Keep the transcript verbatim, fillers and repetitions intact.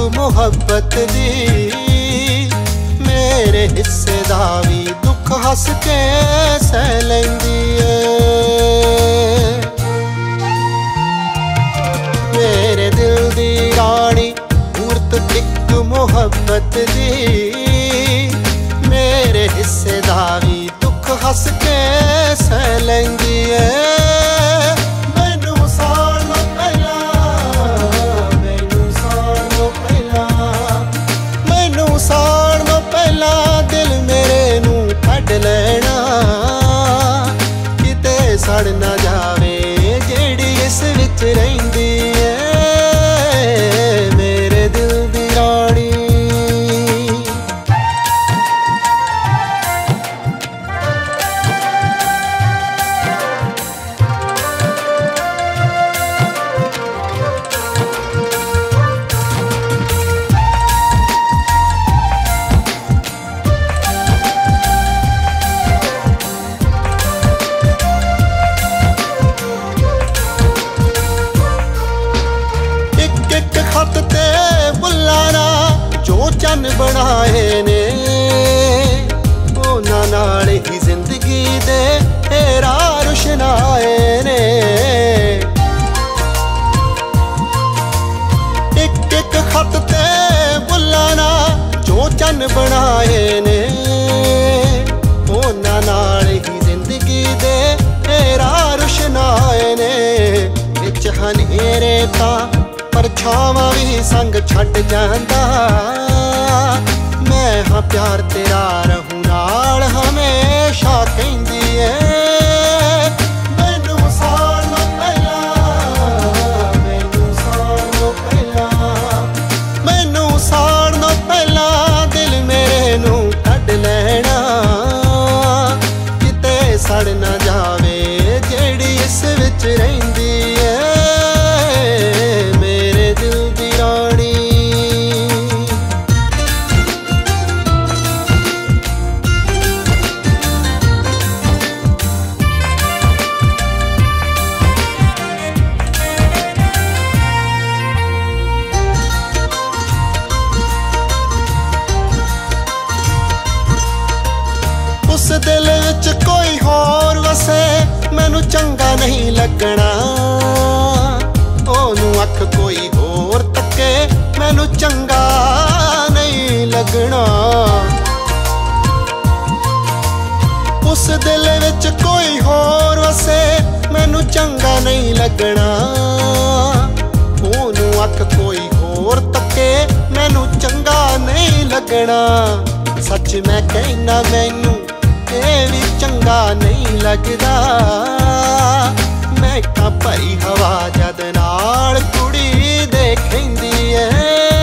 मुहब्बत दी मेरे हिस्से दा भी दुख हस के सह लैंदी है। मेरे दिल दी रानी मूरत एक मुहब्बत दी मेरे हिस्से दा भी दुख हस के सह लैंदी है। सड़ ना जावे जेड़ी इस विच रहिंदी है मेरे दिल दी रानी। खत ते बुलाना जो चन बनाए ने उन्हां नाल ही जिंदगी दे हेरा रुशनाए ने। एक एक खत ते बुलाना जो चन बनाए ने उन्हां नाल ही जिंदगी दे हेरा रुशनाए ने। विच हनेरे तां परछावां भी संग छड्ड जांदा मैं हाँ प्यार तेरा रहूं नाल हमेशा कहंदी है। मैनू सालों पहला मैनू सालों पहला मैनू सालों पहला दिल मेरे नू कढ लैना किते सड़ ना जावे जेड़ी इस विच रहिंदी है। उस दिल विच कोई होर वसे मैनू चंगा नहीं लगना ओनू अख कोई होर तके मैनू चंगा नहीं लगना। उस दिल विच कोई होर वसे मैनू चंगा नहीं लगना ओनू अख कोई होर तके मैनू चंगा नहीं लगना। सच मैं कहना मैनू ये भी चंगा नहीं लगदा मैं तां भरी हवा जद नाल कुड़ी देखदी है।